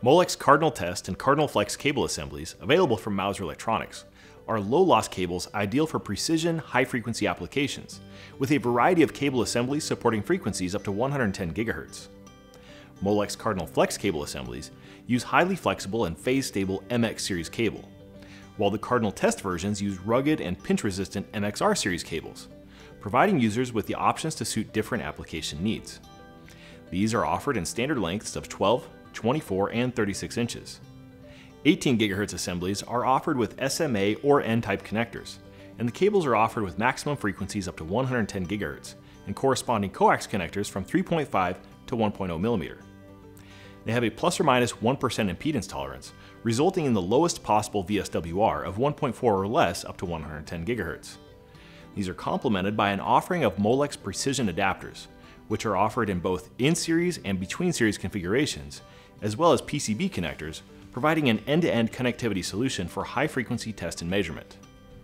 Molex Cardinal Test and Cardinal Flex cable assemblies, available from Mouser Electronics, are low-loss cables ideal for precision, high-frequency applications, with a variety of cable assemblies supporting frequencies up to 110 GHz. Molex Cardinal Flex cable assemblies use highly flexible and phase-stable MX series cable, while the Cardinal Test versions use rugged and pinch-resistant MXR series cables, providing users with the options to suit different application needs. These are offered in standard lengths of 12, 24, and 36 inches. 18 GHz assemblies are offered with SMA or N-type connectors, and the cables are offered with maximum frequencies up to 110 GHz and corresponding coax connectors from 3.5 to 1.0 mm. They have a plus or minus 1% impedance tolerance, resulting in the lowest possible VSWR of 1.4 or less up to 110 GHz. These are complemented by an offering of Molex precision adapters, which are offered in both in-series and between-series configurations, as well as PCB connectors, providing an end-to-end connectivity solution for high-frequency test and measurement.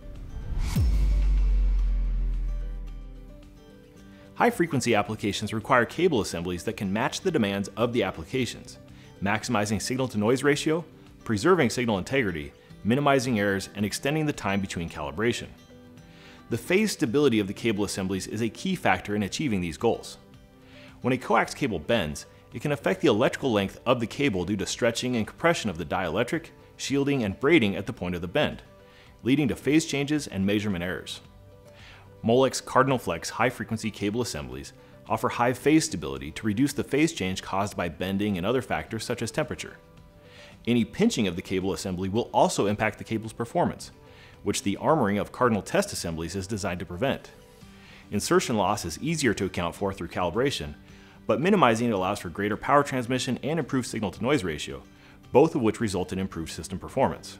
High-frequency applications require cable assemblies that can match the demands of the applications, maximizing signal-to-noise ratio, preserving signal integrity, minimizing errors, and extending the time between calibration. The phase stability of the cable assemblies is a key factor in achieving these goals. When a coax cable bends, it can affect the electrical length of the cable due to stretching and compression of the dielectric, shielding, and braiding at the point of the bend, leading to phase changes and measurement errors. Molex Cardinal Flex high-frequency cable assemblies offer high phase stability to reduce the phase change caused by bending and other factors such as temperature. Any pinching of the cable assembly will also impact the cable's performance, which the armoring of Cardinal Test assemblies is designed to prevent. Insertion loss is easier to account for through calibration, but minimizing it allows for greater power transmission and improved signal-to-noise ratio, both of which result in improved system performance.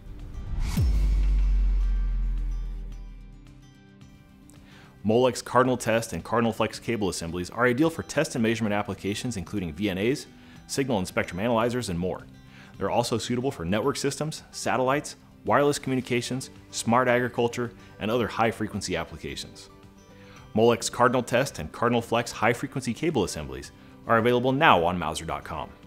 Molex Cardinal Test and Cardinal Flex cable assemblies are ideal for test and measurement applications including VNAs, signal and spectrum analyzers, and more. They're also suitable for network systems, satellites, wireless communications, smart agriculture, and other high-frequency applications. Molex Cardinal Test and Cardinal Flex high-frequency cable assemblies are available now on Mouser.com.